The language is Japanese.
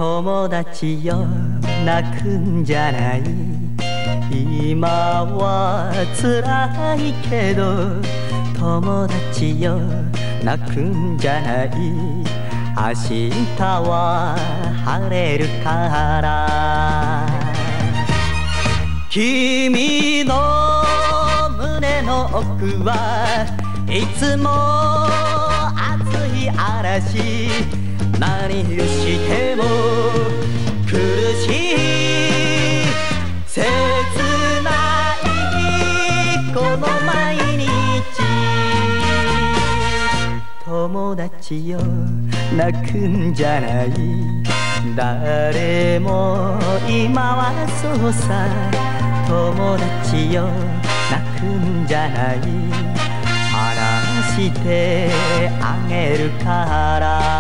友達よ泣くんじゃない、今は辛いけど友達よ泣くんじゃない、明日は晴れるから。君の胸の奥はいつも熱い嵐、何をしても苦しい切ないこの毎日。友達よ泣くんじゃない、誰も今はそうさ。友達よ泣くんじゃない、話してあげるから。